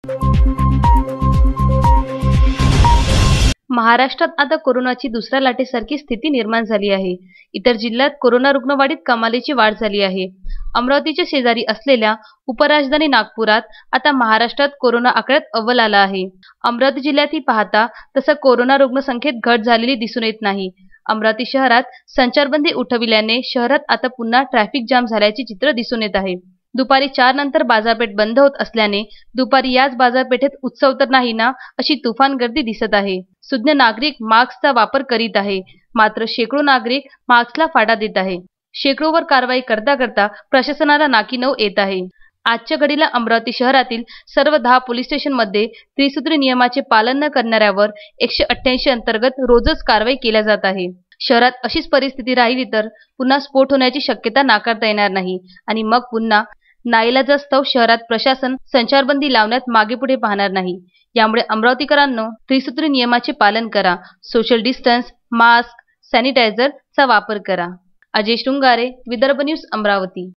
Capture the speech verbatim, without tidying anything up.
महाराष्ट्रात आता कोरोनाची दुसऱ्या लाटेसारखी स्थिती निर्माण झाली आहे। इतर जिल्ह्यात कोरोना रुग्णवाढीत कमालीची वाढ झाली आहे। अमरावतीच्या शेजारी असलेल्या उपराजधानी नागपुरात आता महाराष्ट्रात कोरोना आकड्यात अव्वल आला आहे। अमरावती जिल्ह्यातही पाहता तसं कोरोना रुग्णसंख्येत घट झालेली दिसून येत नाही। अमरावती शहरात संचारबंदी उठविल्याने शहरात आता पुन्हा ट्रॅफिक जाम झाल्याचे चित्र दिसून येत आहे। दुपारी चार नंतर बाजारपेठ बंद होत असल्याने दुपारी याच बाजारपेठेत उत्सव तर नाही ना अशी तुफान गर्दी दिसत आहे। सुज्ञ नागरिक मास्कचा वापर करीत आहे, मात्र शेकडो नागरिक मास्कला फाटा देत आहे। शेकडोवर कारवाई करता करता प्रशासनाला नाकीनऊ येत आहे। आजच्या घडीला अमरावती शहरातील सर्व दहा पोलीस स्टेशनमध्ये त्रिसूत्री नियमाचे पालन न करणाऱ्यावर एकशे अठ्ठ्याऐंशी अंतर्गत रोजच कारवाई केल्या जात आहे। शहरात अशीच परिस्थिती राहिली तर पुन्हा स्फोट होण्याची शक्यता नाकारता येणार नाही आणि मग पुन्हा नाईलाजास्तव शहरात प्रशासन संचारबंदी लावण्यात मागेपुढे पाहणार नाही। यामुळे अमरावतीकरांनो, त्रिसूत्री नियमाचे पालन करा, सोशल डिस्टन्स, मास्क, सॅनिटायझरचा वापर करा। अजय शृंगारे, विदर्भ न्यूज, अमरावती।